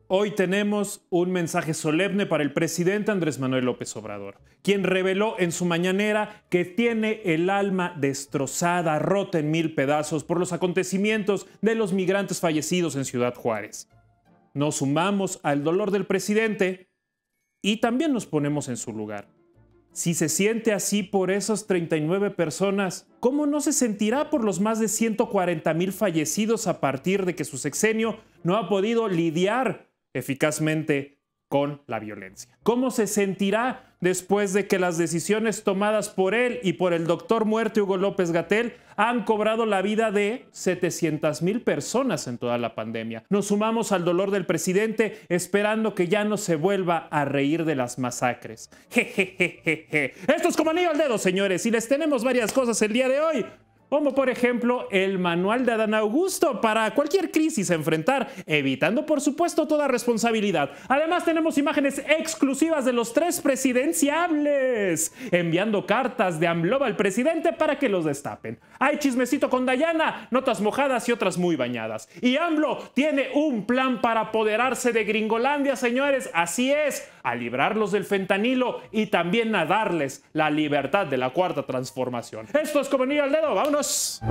Hoy tenemos un mensaje solemne para el presidente Andrés Manuel López Obrador, quien reveló en su mañanera que tiene el alma destrozada, rota en mil pedazos por los acontecimientos de los migrantes fallecidos en Ciudad Juárez. Nos sumamos al dolor del presidente y también nos ponemos en su lugar. Si se siente así por esas 39 personas, ¿cómo no se sentirá por los más de 140,000 fallecidos a partir de que su sexenio no ha podido lidiar eficazmente con la violencia? ¿Cómo se sentirá después de que las decisiones tomadas por él y por el doctor muerto Hugo López-Gatell han cobrado la vida de 700,000 personas en toda la pandemia? Nos sumamos al dolor del presidente esperando que ya no se vuelva a reír de las masacres. Jejejeje. Esto es como anillo al dedo, señores, y les tenemos varias cosas el día de hoy, como por ejemplo el manual de Adán Augusto para cualquier crisis a enfrentar, evitando por supuesto toda responsabilidad. Además tenemos imágenes exclusivas de los 3 presidenciables enviando cartas de AMLO al presidente para que los destapen. Hay chismecito con Dayana, notas mojadas y otras muy bañadas. Y AMLO tiene un plan para apoderarse de Gringolandia, señores. Así es, a librarlos del fentanilo y también a darles la libertad de la cuarta transformación. Esto es como anillo al dedo, vámonos.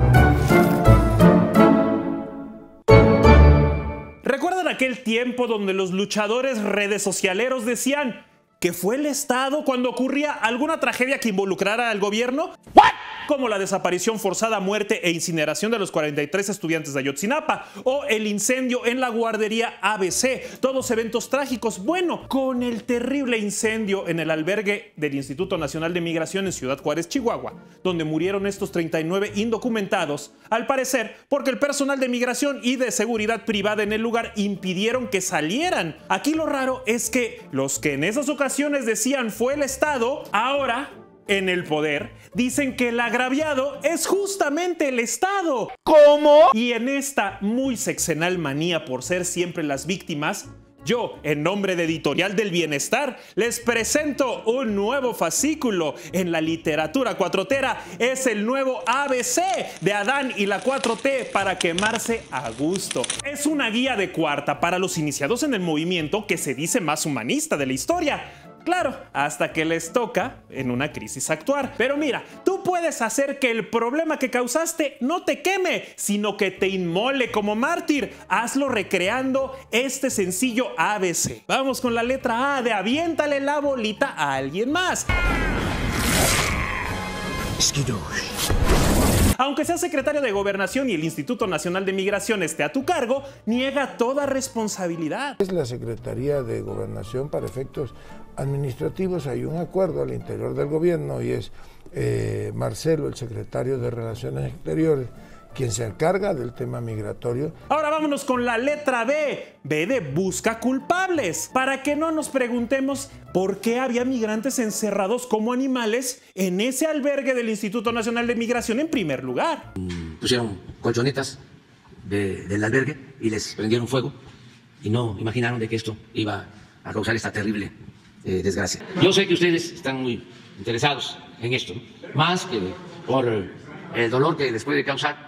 ¿Recuerdan aquel tiempo donde los luchadores redes socialeros decían que fue el Estado cuando ocurría alguna tragedia que involucrara al gobierno? ¿What? Como la desaparición forzada, muerte e incineración de los 43 estudiantes de Ayotzinapa o el incendio en la guardería ABC. Todos eventos trágicos. Bueno, con el terrible incendio en el albergue del Instituto Nacional de Migración en Ciudad Juárez, Chihuahua, donde murieron estos 39 indocumentados, al parecer porque el personal de migración y de seguridad privada en el lugar impidieron que salieran. Aquí lo raro es que los que en esas ocasiones decían fue el Estado, ahora en el poder dicen que el agraviado es justamente el Estado. ¿Cómo? Y en esta muy sexenal manía por ser siempre las víctimas, yo, en nombre de Editorial del Bienestar, les presento un nuevo fascículo en la literatura cuatrotera. Es el nuevo ABC de Adán y la 4T para quemarse a gusto. Es una guía de cuarta para los iniciados en el movimiento que se dice más humanista de la historia. Claro, hasta que les toca en una crisis actuar. Pero mira, tú puedes hacer que el problema que causaste no te queme, sino que te inmole como mártir. Hazlo recreando este sencillo ABC. Vamos con la letra A de aviéntale la bolita a alguien más. Aunque sea secretario de Gobernación y el Instituto Nacional de Migración esté a tu cargo, niega toda responsabilidad. Es la Secretaría de Gobernación para efectos administrativos. Hay un acuerdo al interior del gobierno y es Marcelo, el secretario de Relaciones Exteriores, quien se encarga del tema migratorio. Ahora vámonos con la letra B. B de busca culpables. Para que no nos preguntemos por qué había migrantes encerrados como animales en ese albergue del Instituto Nacional de Migración en primer lugar. Pusieron colchonetas del albergue y les prendieron fuego y no imaginaron de que esto iba a causar esta terrible desgracia. Yo sé que ustedes están muy interesados en esto, más que por el dolor que les puede causar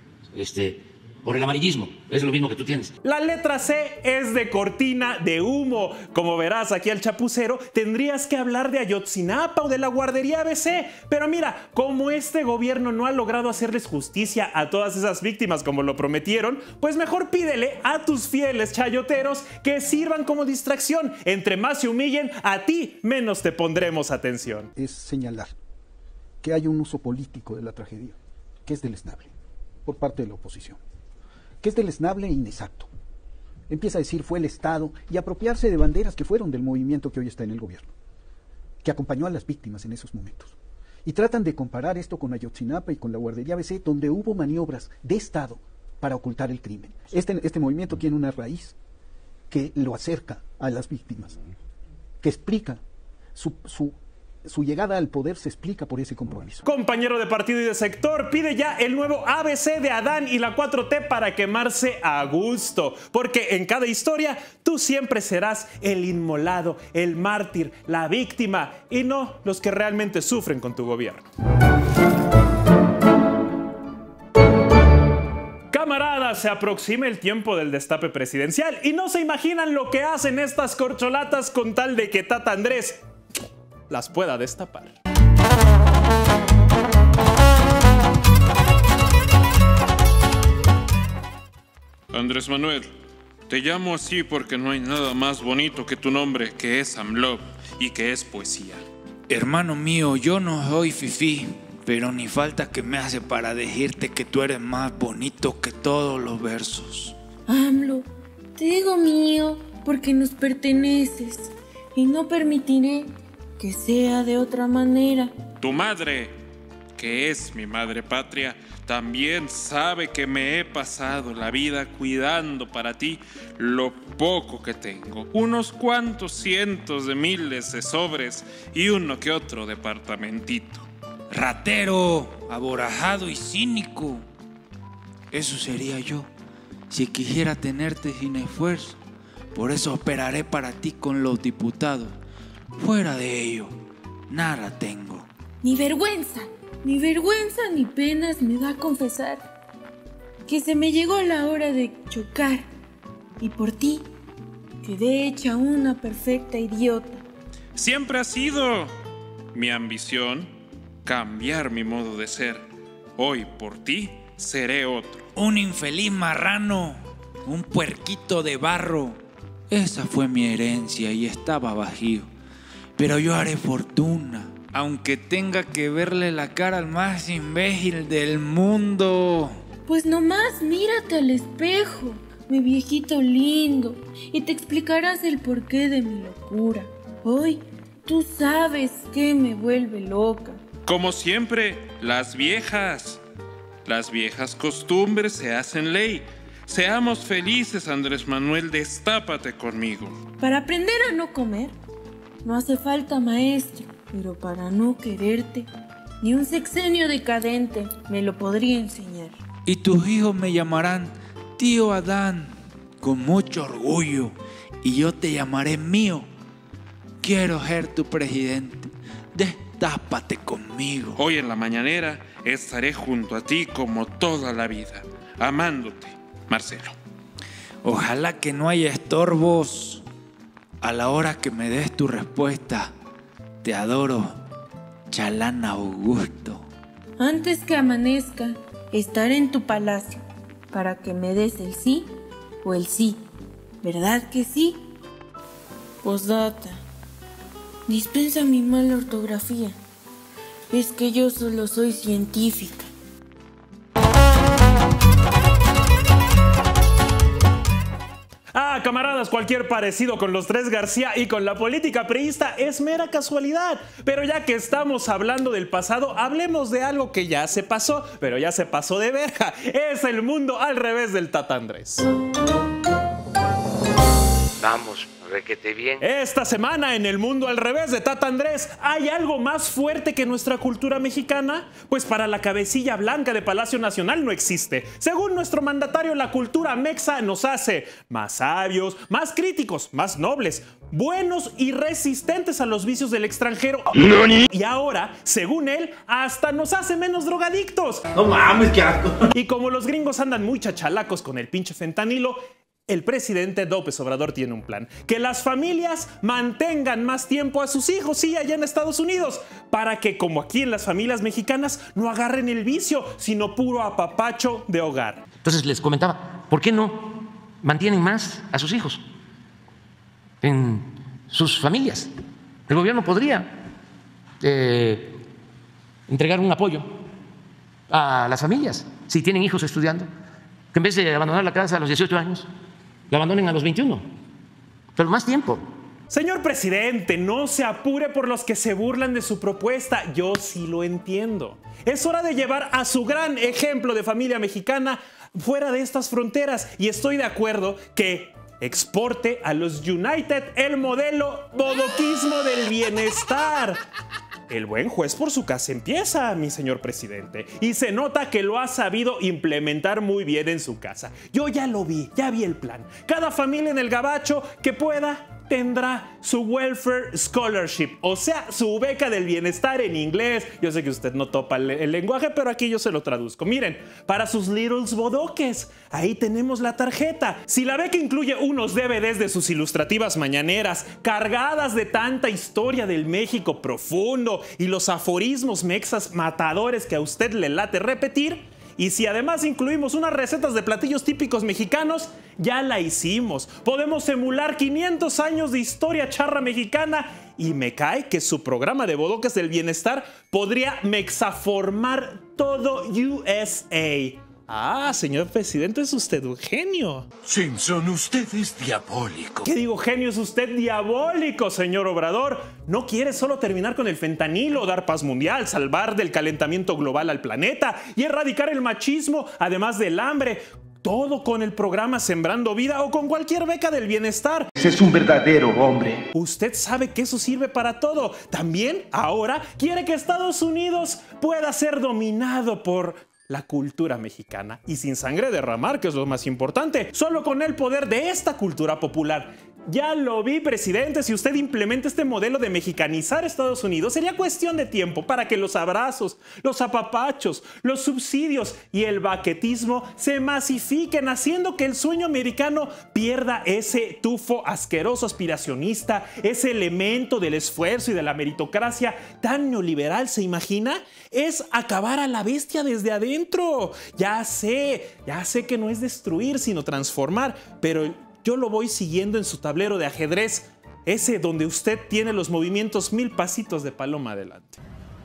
por el amarillismo. Es lo mismo que tú tienes. La letra C es de cortina de humo. Como verás aquí al chapucero, tendrías que hablar de Ayotzinapa o de la guardería ABC. Pero mira, como este gobierno no ha logrado hacerles justicia a todas esas víctimas como lo prometieron, pues mejor pídele a tus fieles chayoteros que sirvan como distracción. Entre más se humillen, a ti menos te pondremos atención. Es señalar que hay un uso político de la tragedia, que es deleznable por parte de la oposición, que es deleznable e inexacto. Empieza a decir fue el Estado y apropiarse de banderas que fueron del movimiento que hoy está en el gobierno, que acompañó a las víctimas en esos momentos. Y tratan de comparar esto con Ayotzinapa y con la guardería ABC, donde hubo maniobras de Estado para ocultar el crimen. Este movimiento tiene una raíz que lo acerca a las víctimas, que explica su llegada al poder, se explica por ese compromiso. Compañero de partido y de sector, pide ya el nuevo ABC de Adán y la 4T para quemarse a gusto. Porque en cada historia tú siempre serás el inmolado, el mártir, la víctima y no los que realmente sufren con tu gobierno. Camaradas, se aproxima el tiempo del destape presidencial y no se imaginan lo que hacen estas corcholatas con tal de que Tata Andrés las pueda destapar. Andrés Manuel, te llamo así porque no hay nada más bonito que tu nombre, que es AMLO y que es poesía. Hermano mío, yo no soy fifí, pero ni falta que me hace para decirte que tú eres más bonito que todos los versos. AMLO, te digo mío porque nos perteneces y no permitiré que sea de otra manera. Tu madre, que es mi madre patria, también sabe que me he pasado la vida cuidando para ti lo poco que tengo. Unos cuantos cientos de miles de sobres y uno que otro departamentito. Ratero, aborajado y cínico. Eso sería yo, si quisiera tenerte sin esfuerzo. Por eso operaré para ti con los diputados. Fuera de ello, nada tengo. Ni vergüenza ni penas me da confesar que se me llegó la hora de chocar y por ti quedé hecha una perfecta idiota. Siempre ha sido mi ambición cambiar mi modo de ser. Hoy por ti seré otro. Un infeliz marrano, un puerquito de barro. Esa fue mi herencia y estaba bajío. Pero yo haré fortuna, aunque tenga que verle la cara al más imbécil del mundo. Pues nomás mírate al espejo, mi viejito lindo, y te explicarás el porqué de mi locura. Hoy tú sabes que me vuelve loca. Como siempre, las viejas costumbres se hacen ley. Seamos felices, Andrés Manuel, destápate conmigo. Para aprender a no comer, no hace falta maestro. Pero para no quererte, ni un sexenio decadente me lo podría enseñar. Y tus hijos me llamarán tío Adán, con mucho orgullo, y yo te llamaré mío. Quiero ser tu presidente, destápate conmigo. Hoy en la mañanera estaré junto a ti como toda la vida, amándote, Marcelo. Ojalá que no haya estorbos a la hora que me des tu respuesta. Te adoro, Chalán Augusto. Antes que amanezca, estaré en tu palacio para que me des el sí o el sí. ¿Verdad que sí? Postdata. Dispensa mi mala ortografía. Es que yo solo soy científica. Ah, camaradas, cualquier parecido con los tres García y con la política priista es mera casualidad. Pero ya que estamos hablando del pasado, hablemos de algo que ya se pasó, pero ya se pasó de verga. Es el mundo al revés del Tata Andrés. Vamos, requete bien. Esta semana en el mundo al revés de Tata Andrés, ¿hay algo más fuerte que nuestra cultura mexicana? Pues para la cabecilla blanca de Palacio Nacional no existe. Según nuestro mandatario, la cultura mexa nos hace más sabios, más críticos, más nobles, buenos y resistentes a los vicios del extranjero. ¡Nani! Y ahora, según él, hasta nos hace menos drogadictos. No mames, qué asco. Y como los gringos andan muy chachalacos con el pinche fentanilo, el presidente López Obrador tiene un plan: que las familias mantengan más tiempo a sus hijos, sí, allá en Estados Unidos, para que, como aquí en las familias mexicanas, no agarren el vicio, sino puro apapacho de hogar. Entonces les comentaba, ¿por qué no mantienen más a sus hijos en sus familias? El gobierno podría entregar un apoyo a las familias si tienen hijos estudiando, que en vez de abandonar la casa a los 18 años, la abandonen a los 21, pero más tiempo. Señor presidente, no se apure por los que se burlan de su propuesta. Yo sí lo entiendo. Es hora de llevar a su gran ejemplo de familia mexicana fuera de estas fronteras. Y estoy de acuerdo que exporte a los United el modelo bodoquismo del bienestar. El buen juez por su casa empieza, mi señor presidente, y se nota que lo ha sabido implementar muy bien en su casa. Yo ya lo vi, ya vi el plan. Cada familia en el gabacho que pueda tendrá su Welfare Scholarship, o sea, su beca del bienestar en inglés. Yo sé que usted no topa el lenguaje, pero aquí yo se lo traduzco. Miren, para sus littles bodoques, ahí tenemos la tarjeta. Si la beca incluye unos DVDs de sus ilustrativas mañaneras, cargadas de tanta historia del México profundo y los aforismos mexas matadores que a usted le late repetir, y si además incluimos unas recetas de platillos típicos mexicanos, ya la hicimos. Podemos emular 500 años de historia charra mexicana y me cae que su programa de bodoques del bienestar podría mexaformar todo USA. Ah, señor presidente, es usted un genio. Simpson, usted es diabólico. ¿Qué digo, genio? Es usted diabólico, señor Obrador. No quiere solo terminar con el fentanilo, dar paz mundial, salvar del calentamiento global al planeta y erradicar el machismo, además del hambre. Todo con el programa Sembrando Vida o con cualquier beca del bienestar. Ese es un verdadero hombre. Usted sabe que eso sirve para todo. También, ahora, quiere que Estados Unidos pueda ser dominado por la cultura mexicana y sin sangre derramar, que es lo más importante, solo con el poder de esta cultura popular. Ya lo vi, presidente, si usted implementa este modelo de mexicanizar Estados Unidos, sería cuestión de tiempo para que los abrazos, los apapachos, los subsidios y el baquetismo se masifiquen, haciendo que el sueño americano pierda ese tufo asqueroso aspiracionista, ese elemento del esfuerzo y de la meritocracia tan neoliberal, ¿se imagina? Es acabar a la bestia desde adentro. Ya sé que no es destruir, sino transformar, pero yo lo voy siguiendo en su tablero de ajedrez, ese donde usted tiene los movimientos 1000 pasitos de paloma adelante.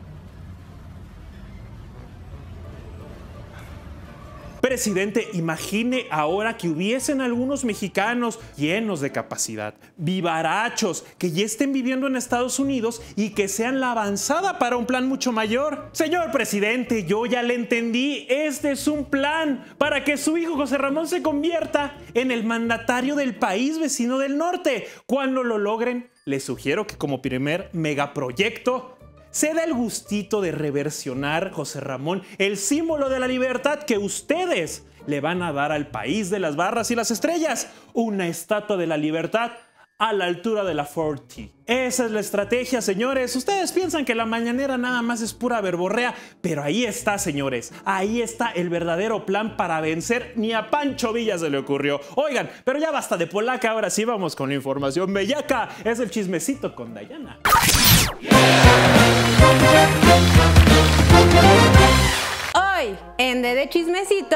Presidente, imagine ahora que hubiesen algunos mexicanos llenos de capacidad, vivarachos, que ya estén viviendo en Estados Unidos y que sean la avanzada para un plan mucho mayor. Señor presidente, yo ya le entendí. Este es un plan para que su hijo José Ramón se convierta en el mandatario del país vecino del norte. Cuando lo logren, les sugiero que como primer megaproyecto se da el gustito de reversionar, José Ramón, el símbolo de la libertad que ustedes le van a dar al país de las barras y las estrellas. Una estatua de la libertad a la altura de la 40. Esa es la estrategia, señores. Ustedes piensan que la mañanera nada más es pura verborrea, pero ahí está, señores. Ahí está el verdadero plan para vencer. Ni a Pancho Villa se le ocurrió. Oigan, pero ya basta de polaca. Ahora sí vamos con la información bellaca. Es el chismecito con Dayana. Hoy, en De Chismecito,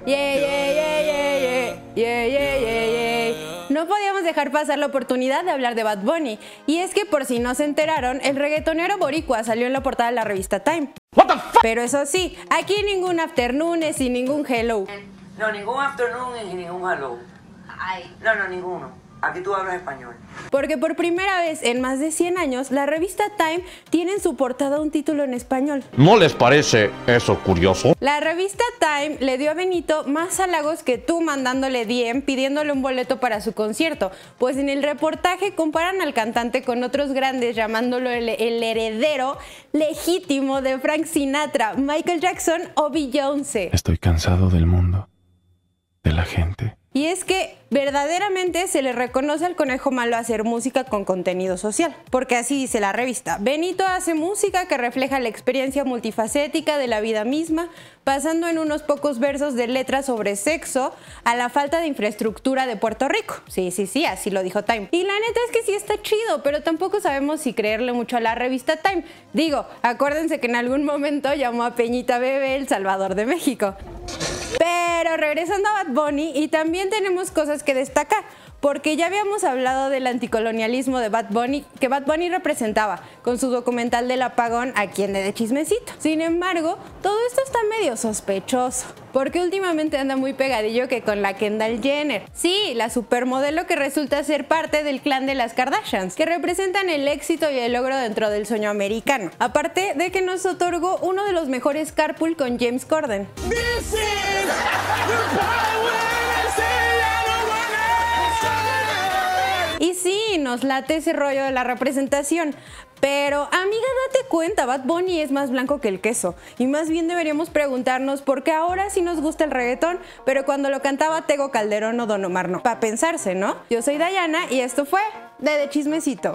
no podíamos dejar pasar la oportunidad de hablar de Bad Bunny. Y es que, por si no se enteraron, el reggaetonero boricua salió en la portada de la revista Time. Pero eso sí, aquí ningún afternoon y ningún hello. No, ningún afternoon y ningún hello. No, ninguno. Aquí tú hablas español. Porque por primera vez en más de 100 años, la revista Time tiene en su portada un título en español. ¿No les parece eso curioso? La revista Time le dio a Benito más halagos que tú mandándole DM pidiéndole un boleto para su concierto, pues en el reportaje comparan al cantante con otros grandes llamándolo el heredero legítimo de Frank Sinatra, Michael Jackson o Beyoncé. Estoy cansado del mundo, de la gente. Y es que verdaderamente se le reconoce al Conejo Malo hacer música con contenido social, porque así dice la revista. Benito hace música que refleja la experiencia multifacética de la vida misma, pasando en unos pocos versos de letras sobre sexo a la falta de infraestructura de Puerto Rico. Sí, así lo dijo Time. Y la neta es que sí está chido, pero tampoco sabemos si creerle mucho a la revista Time. Digo, acuérdense que en algún momento llamó a Peñita Bebé el Salvador de México. Pero regresando a Bad Bunny, y también tenemos cosas que destacar, porque ya habíamos hablado del anticolonialismo de Bad Bunny, que Bad Bunny representaba con su documental del apagón aquí en De Chismecito. Sin embargo, todo esto está medio sospechoso, porque últimamente anda muy pegadillo que con la Kendall Jenner. Sí, la supermodelo que resulta ser parte del clan de las Kardashians, que representan el éxito y el logro dentro del sueño americano. Aparte de que nos otorgó uno de los mejores carpool con James Corden. Y sí, nos late ese rollo de la representación. Pero, amiga, date cuenta, Bad Bunny es más blanco que el queso. Y más bien deberíamos preguntarnos por qué ahora sí nos gusta el reggaetón, pero cuando lo cantaba Tego Calderón o Don Omar no. Para pensarse, ¿no? Yo soy Dayana y esto fue de chismecito.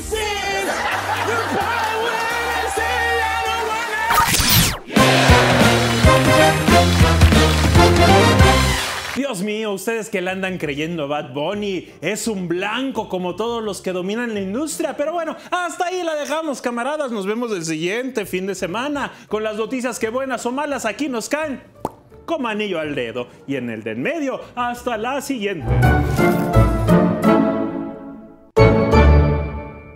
Dios mío, ustedes que le andan creyendo a Bad Bunny, es un blanco como todos los que dominan la industria. Pero bueno, hasta ahí la dejamos, camaradas. Nos vemos el siguiente fin de semana con las noticias que buenas o malas aquí nos caen como anillo al dedo. Y en el de en medio, hasta la siguiente.